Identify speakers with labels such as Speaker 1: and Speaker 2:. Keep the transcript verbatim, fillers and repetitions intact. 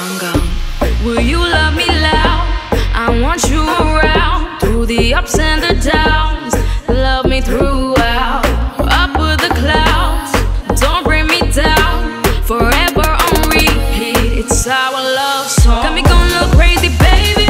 Speaker 1: Bongo. Will you love me loud? I want you around through the ups and the downs. Love me throughout, up with the clouds. Don't bring me down, forever on repeat. It's our love song. Got me going a little crazy, baby.